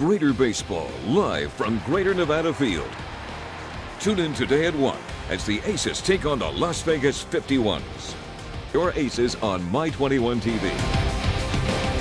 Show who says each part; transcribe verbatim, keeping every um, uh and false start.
Speaker 1: Greater Baseball live from Greater Nevada Field. Tune in today at one as the Aces take on the Las Vegas fifty-ones. Your Aces on My twenty-one T V.